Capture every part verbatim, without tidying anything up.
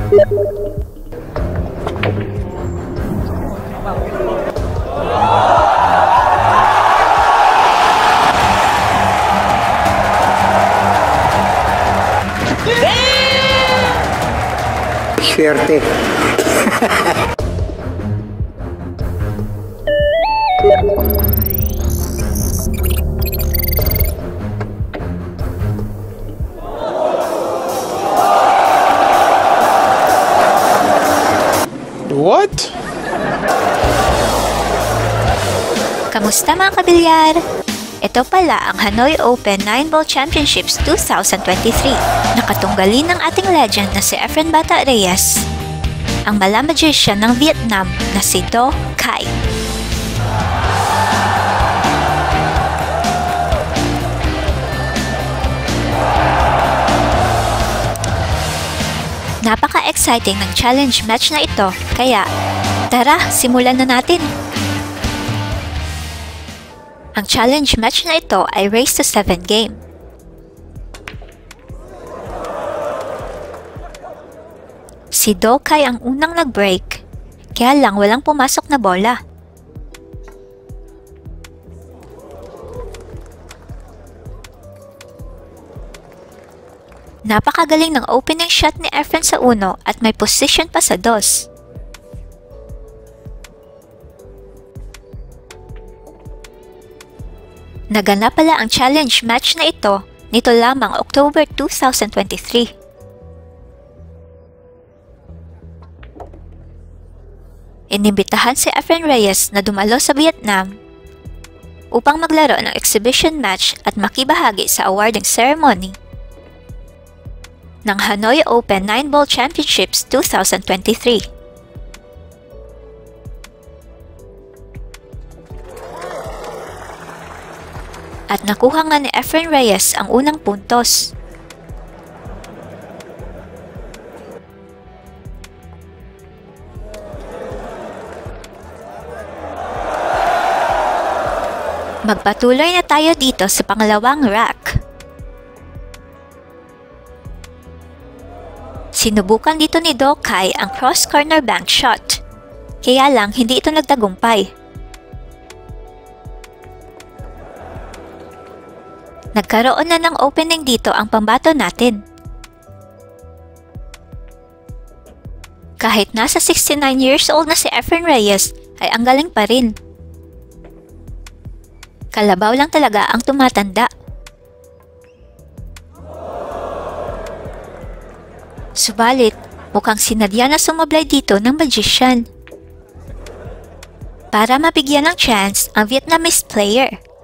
Swerte. What? Kamusta mga kabilyar? Ito pala ang Hanoi Open nine ball Championships twenty twenty-three. Nakatunggali ng ating legend na si Efren Bata Reyes. Ang mala magician ng Vietnam na si Do Kai. Napaka-exciting ng challenge match na ito, kaya tara, simulan na natin! Ang challenge match na ito ay race to seven game. Si Do Kai ang unang nag-break, kaya lang walang pumasok na bola. Napakagaling ng opening shot ni Efren sa uno at may position pa sa dos. Naganap pala ang challenge match na ito nito lamang October two thousand twenty-three. Inimbitahan si Efren Reyes na dumalo sa Vietnam upang maglaro ng exhibition match at makibahagi sa awarding ceremony ng Hanoi Open nine ball Championships twenty twenty-three. At nakuha nga ni Efren Reyes ang unang puntos. Magpatuloy na tayo dito sa pangalawang rack. Sinubukan dito ni Do Kai ang cross corner bank shot, kaya lang hindi ito nagtagumpay. Nagkaroon na ng opening dito ang pambato natin. Kahit nasa sixty-nine years old na si Efren Reyes ay ang galing pa rin. Kalabaw lang talaga ang tumatanda. Subalit, mukhang sinadya na sumablay dito ng magician para mabigyan ng chance ang Vietnamese player.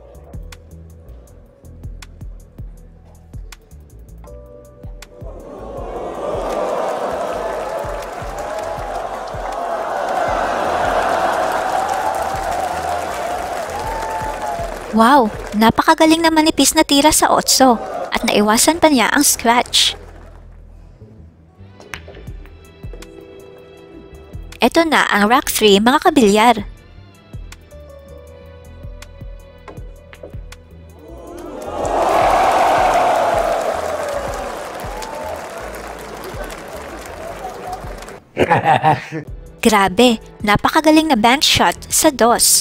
Wow! Napakagaling na manipis na tira sa otso at naiwasan pa niya ang scratch. Ito na ang rack three mga kabilyar. Grabe, napakagaling na bank shot sa dos.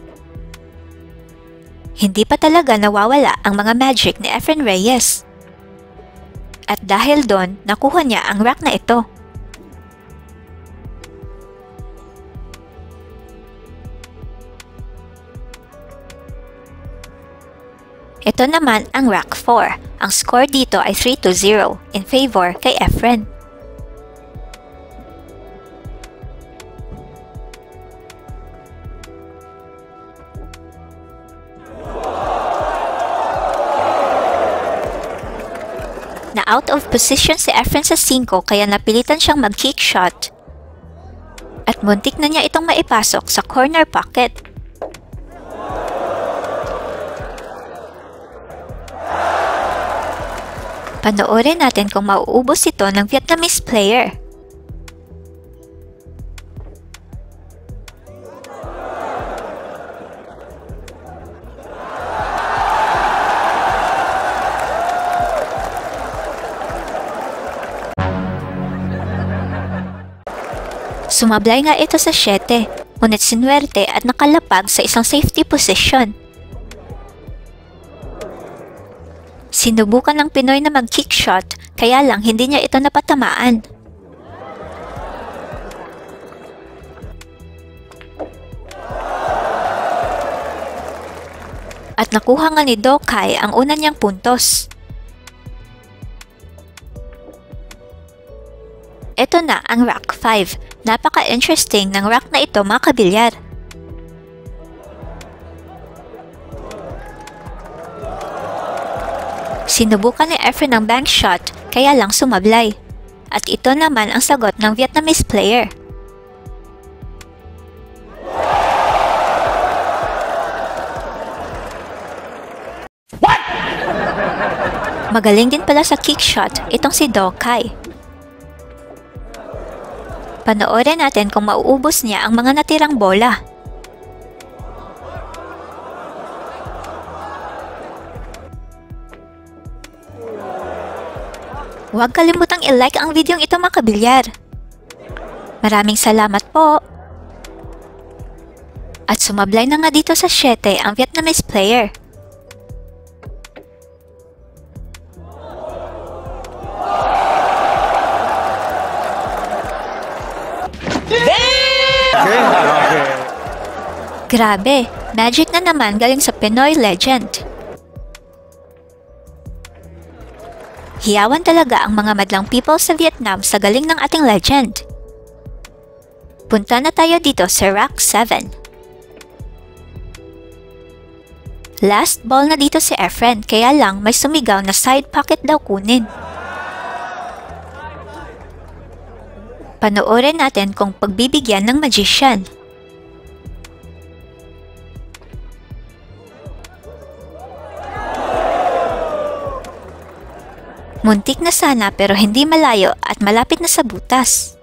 Hindi pa talaga nawawala ang mga magic ni Efren Reyes. At dahil doon, nakuha niya ang rack na ito. Ito naman ang rack four. Ang score dito ay three to zero in favor kay Efren. Na out of position si Efren sa five kaya napilitan siyang mag-kick shot. At muntik na niya itong maipasok sa corner pocket. Panoorin natin kung mauubos ito ng Vietnamese player. Sumablay nga ito sa siyete, ngunit sinwerte at nakalapag sa isang safety position. Sinubukan ng Pinoy na mag-kick shot, kaya lang hindi niya ito napatamaan. At nakuha nga ni Do Kai ang una niyang puntos. Ito na ang Rack five. Napaka-interesting ng rack na ito, mga kabilyar. Sinubukan ni Efren ang bank shot, kaya lang sumablay. At ito naman ang sagot ng Vietnamese player. What? Magaling din pala sa kick shot itong si Do Kai. Panoorin natin kung mauubos niya ang mga natirang bola. Huwag kalimutang i-like ang video ito, mga kabilyar. Maraming salamat po. At sumablay na nga dito sa siyete ang Vietnamese player. Grabe, magic na naman galing sa Pinoy legend. Hiyawan talaga ang mga madlang people sa Vietnam sa galing ng ating legend. Punta na tayo dito sa Rack seven. Last ball na dito si Efren, kaya lang may sumigaw na side pocket daw kunin. Panoorin natin kung pagbibigyan ng magician. Muntik na sana pero hindi malayo at malapit na sa butas.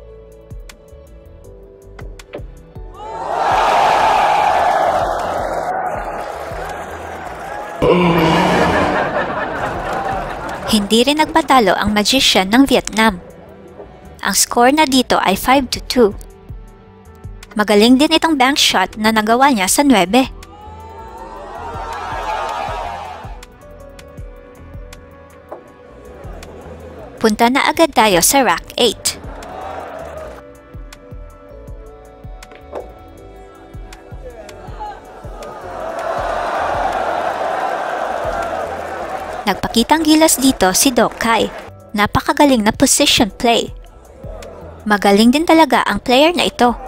Hindi rin nagpatalo ang magician ng Vietnam. Ang score na dito ay five to two. Magaling din itong bank shot na nagawa niya sa nuwebe. Punta na agad tayo sa Rack eight. Nagpakitang gilas dito si Do Kai. Napakagaling na position play. Magaling din talaga ang player na ito.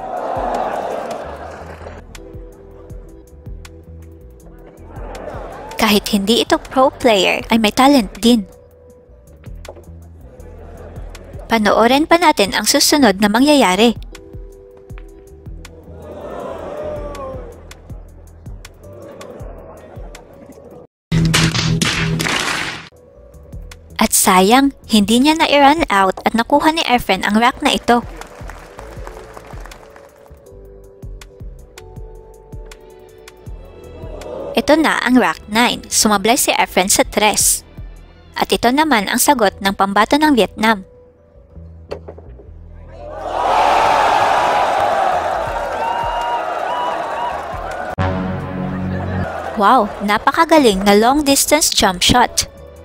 Kahit hindi ito pro player ay may talent din. Panoorin pa natin ang susunod na mangyayari. At sayang, hindi niya na-run out at nakuha ni Efren ang rack na ito. Ito na ang Rack nine. Sumablay si Efren sa tres. At ito naman ang sagot ng pambato ng Vietnam. Wow, napakagaling na long distance jump shot.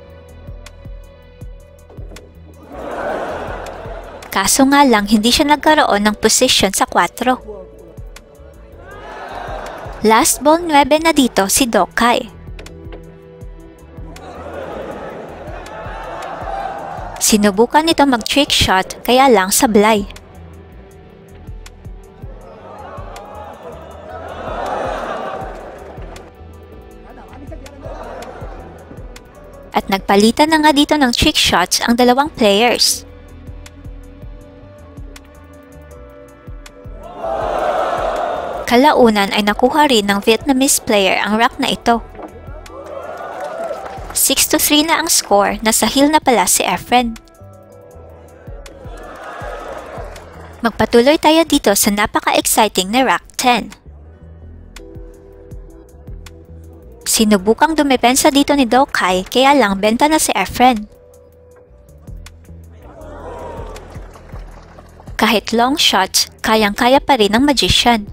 Kaso nga lang hindi siya nagkaroon ng position sa four. Last ball nine na dito si Do Kai. Sinubukan nito mag-trick shot kaya lang sablay. At nagpalitan na nga dito ng trick shots ang dalawang players. Kalaunan ay nakuha rin ng Vietnamese player ang rack na ito. six to three na ang score, nasa heel na pala si Efren. Magpatuloy tayo dito sa napaka-exciting na Rack ten. Sinubukang dumepensa dito ni Do Kai kaya lang benta na si Efren. Kahit Kahit long shots, kayang-kaya pa rin ng magician.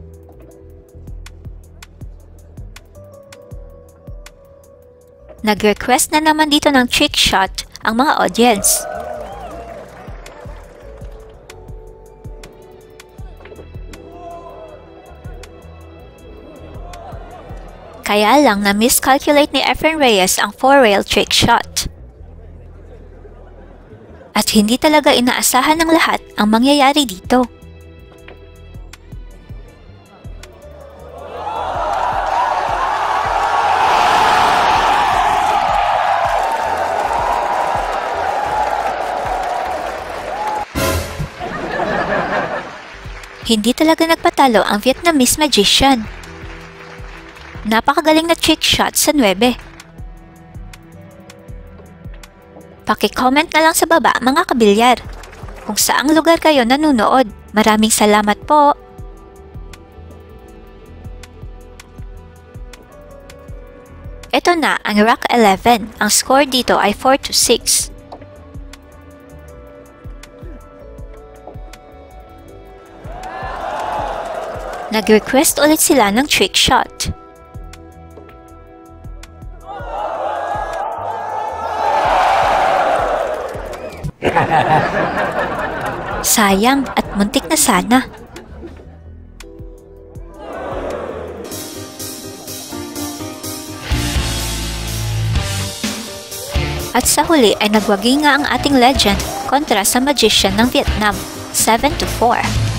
Nag-request na naman dito ng trick shot ang mga audience. Kaya lang na miscalculate ni Efren Reyes ang four-rail trick shot. At hindi talaga inaasahan ng lahat ang mangyayari dito. Hindi talaga nagpatalo ang Vietnamese magician. Napakagaling na trick shot sa nuwebe. Paki-comment na lang sa baba mga kabilyar kung saang lugar kayo nanunood. Maraming salamat po! Ito na ang Rock eleven. Ang score dito ay four to six. Nag-request ulit sila ng trick shot. Sayang at muntik na sana. At sa huli ay nagwagi nga ang ating legend kontra sa magician ng Vietnam, seven to four.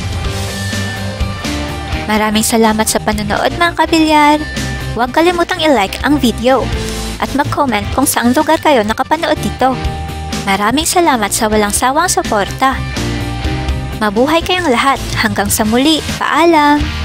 Maraming salamat sa panonood mga kabilyar. Huwag kalimutang i-like ang video at mag-comment kung saang lugar kayo nakapanood dito. Maraming salamat sa walang sawang suporta. Mabuhay kayong lahat. Hanggang sa muli. Paalam!